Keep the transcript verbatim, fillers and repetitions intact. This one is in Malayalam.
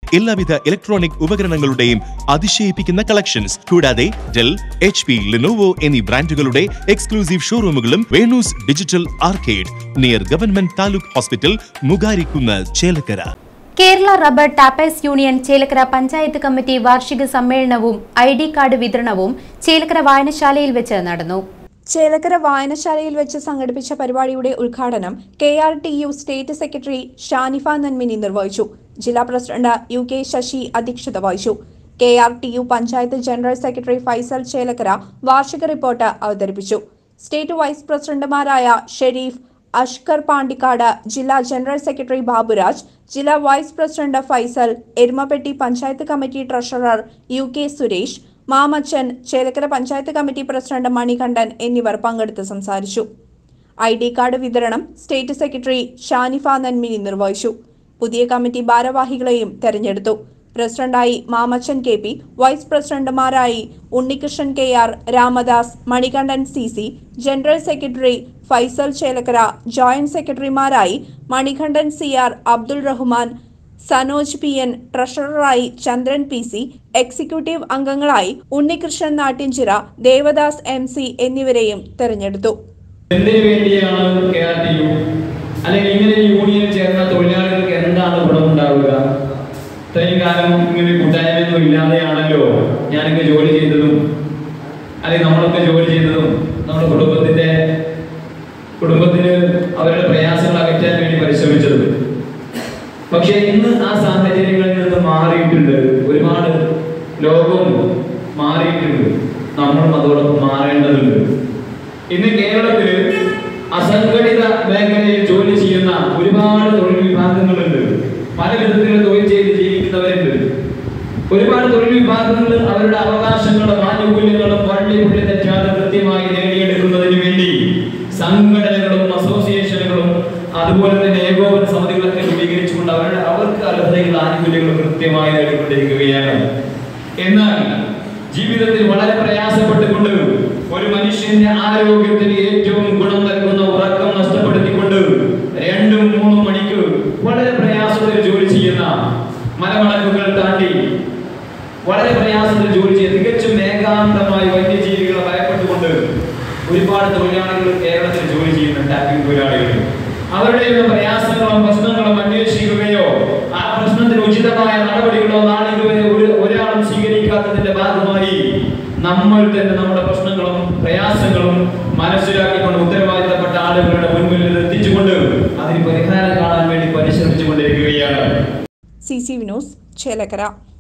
എല്ലാവിധ ഇലക്ട്രോണിക് ഉപകരണങ്ങളുടെയും അതിശയിപ്പിക്കുന്ന കളക്ഷൻസ് കൂടാതെ ഡെൽ, എച്ച് പി, ലെനോവോ എന്നീ ബ്രാൻഡുകളുടെ എക്സ്ക്ലൂസീവ് ഷോറൂമുകളും Venu's digital arcade near government taluk hospital, Mugarikkunnu, Chelakkara. Kerala rubber tappers union Chelakkara panchayat committee വാർഷിക സമ്മേളനവും ഐ ഡി കാർഡ് വിതരണവും ചേലക്കര വായനശാലയിൽ വെച്ച് നടന്നു. ചേലക്കര വായനശാലയിൽ വെച്ച് സംഘടിപ്പിച്ച പരിപാടിയുടെ ഉദ്ഘാടനം K R T U state secretary Shanifa Nanmini നിർവഹിച്ചു. ജില്ലാ പ്രസിഡന്റ് യു കെ ശശി അധ്യക്ഷത വഹിച്ചു. K R T U panchayat general secretary Faisal Chelakkara വാർഷിക റിപ്പോർട്ട് അവതരിപ്പിച്ചു. സ്റ്റേറ്റ് വൈസ് പ്രസിഡന്റുമാരായ ഷെരീഫ്, അഷ്കർ പാണ്ടിക്കാട്, ജില്ലാ ജനറൽ സെക്രട്ടറി ബാബുരാജ്, ജില്ലാ vice president Faisal, Erumapetty panchayat committee treasurer U K Suresh, Mamachan, Chelakkara panchayat committee president Manikandan എന്നിവർ പങ്കെടുത്ത് സംസാരിച്ചു. ഐ ഡി കാർഡ് വിതരണം സ്റ്റേറ്റ് സെക്രട്ടറി ഷാനിഫ നന്മിനി നിർവഹിച്ചു. പുതിയ കമ്മിറ്റി ഭാരവാഹികളെയും തെരഞ്ഞെടുത്തു. പ്രസിഡന്റായി മാമച്ചൻ കെ പി, വൈസ് പ്രസിഡന്റുമാരായി Unnikrishnan K R, Ramadas, Manikandan C C, general secretary Faisal Chelakkara, joint സെക്രട്ടറിമാരായി Manikandan C R, Abdul Rahman, Sanoj P N, ട്രഷററായി ചന്ദ്രൻ പി സി, എക്സിക്യൂട്ടീവ് അംഗങ്ങളായി ഉണ്ണികൃഷ്ണൻ നാട്ടിൻചിറ, ദേവദാസ് എം സി എന്നിവരെയും തെരഞ്ഞെടുത്തു. ഇത്രയും കാലം ഇങ്ങനെ കൂട്ടായ്മയൊന്നും ഇല്ലാതെയാണല്ലോ ഞാനൊക്കെ ജോലി ചെയ്തതും അല്ലെങ്കിൽ നമ്മളൊക്കെ ജോലി ചെയ്തതും നമ്മുടെ കുടുംബത്തിന്റെ കുടുംബത്തിന് അവരുടെ പ്രയാസങ്ങൾ അകറ്റാൻ വേണ്ടി പരിശ്രമിച്ചത്. പക്ഷെ ഇന്ന് ആ സാഹചര്യങ്ങളിൽ നിന്ന് മാറിയിട്ടുണ്ട്. ഒരുപാട് ലോകവും മാറിയിട്ടുണ്ട്. നമ്മളും അതോടൊപ്പം മാറേണ്ടതുണ്ട്. ഇന്ന് കേരളത്തിൽ അസംഘടിത മേഖലയിൽ ജോലി ചെയ്യുന്ന ഒരുപാട് തൊഴിൽ വിഭാഗങ്ങളുണ്ട്. പല വിധത്തിലുള്ള തൊഴിൽ ചെയ്ത് ജീവിക്കുന്നവരുണ്ട്. ഒരുപാട് തൊഴിൽ വിഭാഗങ്ങൾ അവരുടെ അവകാശങ്ങളും ആനുകൂല്യങ്ങളും പള്ളി പുള്ളി തെറ്റാതെ കൃത്യമായി നേടിയെടുക്കുന്നതിന് വേണ്ടി സംഘടനകളും അസോസിയേഷനുകളും അതുപോലെ തന്നെ ഏകോപന സമിതികളൊക്കെ രൂപീകരിച്ചുകൊണ്ട് അവരുടെ അവർക്ക് അർഹതയുള്ള ആനുകൂല്യങ്ങൾ കൃത്യമായി നേടിക്കൊണ്ടിരിക്കുകയാണ്. എന്നാൽ ജീവിതത്തിൽ വളരെ പ്രയാസപ്പെട്ടുകൊണ്ട് ഒരു മനുഷ്യന്റെ ആരോഗ്യത്തിന് ഏറ്റവും ഗുണം നൽകുന്ന ഉറക്കം നഷ്ടപ്പെടുത്തിക്കൊണ്ട് രണ്ടും മൂന്നും മണിക്ക് വളരെ പ്രയാസത്തിൽ ജോലി ചെയ്യുന്ന, മലമടക്കുകൾ താണ്ടി വളരെ പ്രയാസത്തിൽ ജോലി ചെയ്യുന്ന, തികച്ചും ഏകാന്തമായി വന്യജീവികളെ ഭയപ്പെട്ടുകൊണ്ട് ഒരുപാട് തൊഴിലാളികൾ കേരളത്തിൽ ജോലി ചെയ്യുന്ന ടാപ്പിംഗ് തൊഴിലാളികൾ അവരുടെ പ്രയാസങ്ങളും പ്രശ്നങ്ങളും അന്വേഷിക്കുകയോ ആ പ്രശ്നത്തിന് ഉചിതമായ നടപടികളോ നാളിതുവരെ ഒരു ഒരാളും സ്വീകരിക്കാത്തതിന്റെ ഭാഗമായി നമ്മൾ തന്നെ നമ്മുടെ പ്രശ്നങ്ങളും പ്രയാസങ്ങളും മനസ്സിലാക്കിക്കൊണ്ട് ഉത്തരവാദിത്തപ്പെട്ട ആളുകളുടെ മുൻപിൽ എത്തിച്ചുകൊണ്ട് അതിന് പരിഹാരം കാണാൻ വേണ്ടി പരിശ്രമിച്ചുകൊണ്ടിരിക്കുകയാണ്. C C V news, Chelakkara.